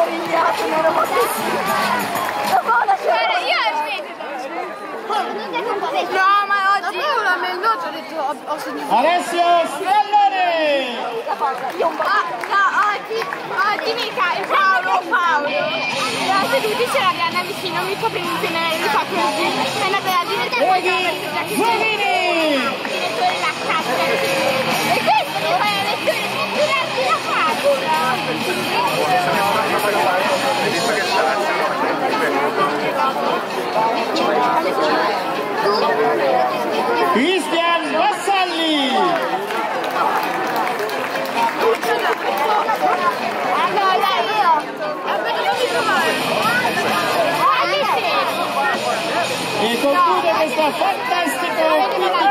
origliato, non ero moltissimo. Io no, ma oggi una mezz'ora ho detto ho segnato. Alessio Scallone! oggi mica il Paolo la seduti ce l'abbiamo vicino, mica prendi mi fa così. È una bella diventata Zuvini! la cazzo. E questo mi fa le lezioni durante la Cristian Vassalli! E conclude questa fantastica